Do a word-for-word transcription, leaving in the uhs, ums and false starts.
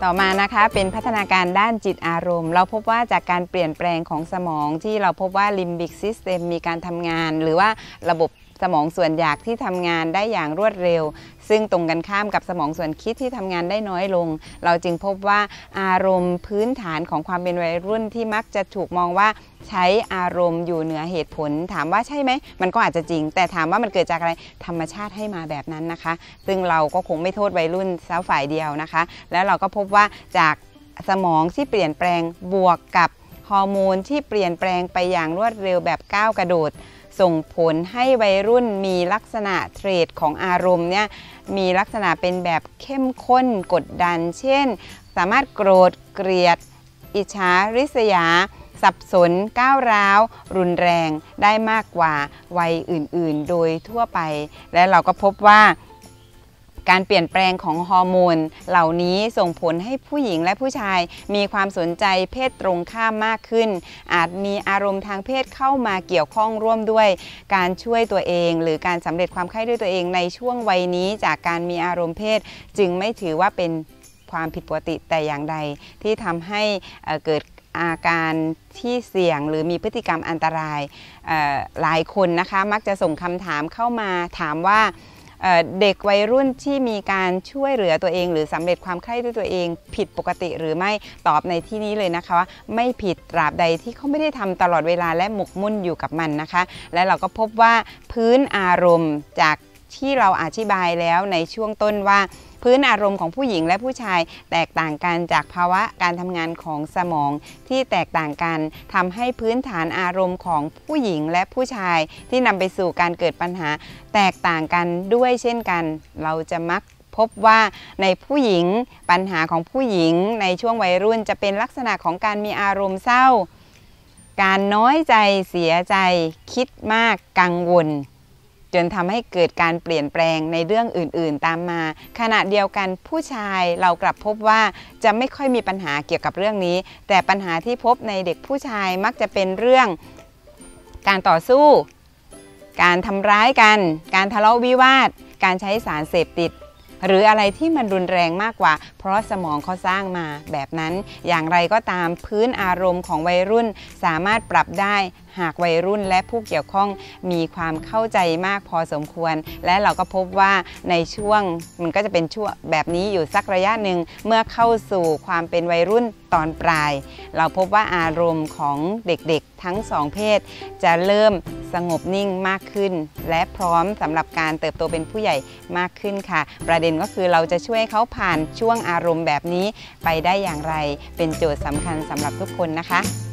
ต่อมานะคะเป็นพัฒนาการด้านจิตอารมณ์เราพบว่าจากการเปลี่ยนแปลงของสมองที่เราพบว่า Limbic System มีการทำงานหรือว่าระบบสมองส่วนอยากที่ทำงานได้อย่างรวดเร็วซึ่งตรงกันข้ามกับสมองส่วนคิดที่ทำงานได้น้อยลงเราจึงพบว่าอารมณ์พื้นฐานของความเป็นวัยรุ่นที่มักจะถูกมองว่าใช้อารมณ์อยู่เหนือเหตุผลถามว่าใช่ไหมมันก็อาจจะจริงแต่ถามว่ามันเกิดจากอะไรธรรมชาติให้มาแบบนั้นนะคะซึ่งเราก็คงไม่โทษวัยรุ่นซะฝ่ายเดียวนะคะแล้วเราก็พบว่าจากสมองที่เปลี่ยนแปลงบวกกับฮอร์โมนที่เปลี่ยนแปลงไปอย่างรวดเร็วแบบก้าวกระโดดส่งผลให้วัยรุ่นมีลักษณะเทรดของอารมณ์เนี่ยมีลักษณะเป็นแบบเข้มข้นกดดันเช่นสามารถโกรธเกลียดอิจฉาริษยาสับสนก้าวร้าวรุนแรงได้มากกว่าวัยอื่นๆโดยทั่วไปและเราก็พบว่าการเปลี่ยนแปลงของฮอร์โมนเหล่านี้ส่งผลให้ผู้หญิงและผู้ชายมีความสนใจเพศตรงข้ามมากขึ้นอาจมีอารมณ์ทางเพศเข้ามาเกี่ยวข้องร่วมด้วยการช่วยตัวเองหรือการสำเร็จความใคร่ด้วยตัวเองในช่วงวัยนี้จากการมีอารมณ์เพศจึงไม่ถือว่าเป็นความผิดปกติแต่อย่างใดที่ทำให้เกิดอาการที่เสี่ยงหรือมีพฤติกรรมอันตรายหลายคนนะคะมักจะส่งคำถามเข้ามาถามว่าเด็กวัยรุ่นที่มีการช่วยเหลือตัวเองหรือสำเร็จความใคร่ด้วยตัวเองผิดปกติหรือไม่ตอบในที่นี้เลยนะคะว่าไม่ผิดตราบใดที่เขาไม่ได้ทำตลอดเวลาและหมกมุ่นอยู่กับมันนะคะและเราก็พบว่าพื้นอารมณ์จากที่เราอธิบายแล้วในช่วงต้นว่าพื้นอารมณ์ของผู้หญิงและผู้ชายแตกต่างกันจากภาวะการทำงานของสมองที่แตกต่างกันทำให้พื้นฐานอารมณ์ของผู้หญิงและผู้ชายที่นำไปสู่การเกิดปัญหาแตกต่างกันด้วยเช่นกันเราจะมักพบว่าในผู้หญิงปัญหาของผู้หญิงในช่วงวัยรุ่นจะเป็นลักษณะของการมีอารมณ์เศร้าการน้อยใจเสียใจคิดมากกังวลจนทำให้เกิดการเปลี่ยนแปลงในเรื่องอื่นๆตามมาขณะเดียวกันผู้ชายเรากลับพบว่าจะไม่ค่อยมีปัญหาเกี่ยวกับเรื่องนี้แต่ปัญหาที่พบในเด็กผู้ชายมักจะเป็นเรื่องการต่อสู้การทำร้ายกันการทะเลาะวิวาทการใช้สารเสพติดหรืออะไรที่มันรุนแรงมากกว่าเพราะสมองเขาสร้างมาแบบนั้นอย่างไรก็ตามพื้นอารมณ์ของวัยรุ่นสามารถปรับได้หากวัยรุ่นและผู้เกี่ยวข้องมีความเข้าใจมากพอสมควรและเราก็พบว่าในช่วงมันก็จะเป็นช่วงแบบนี้อยู่สักระยะหนึ่งเมื่อเข้าสู่ความเป็นวัยรุ่นตอนปลายเราพบว่าอารมณ์ของเด็กๆทั้งสองเพศจะเริ่มสงบนิ่งมากขึ้นและพร้อมสำหรับการเติบโตเป็นผู้ใหญ่มากขึ้นค่ะประเด็นก็คือเราจะช่วยเขาผ่านช่วงอารมณ์แบบนี้ไปได้อย่างไรเป็นโจทย์สำคัญสำหรับทุกคนนะคะ